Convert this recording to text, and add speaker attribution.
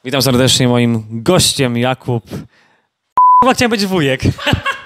Speaker 1: Witam serdecznie, moim gościem Jakub. Chyba chciałem być wujek.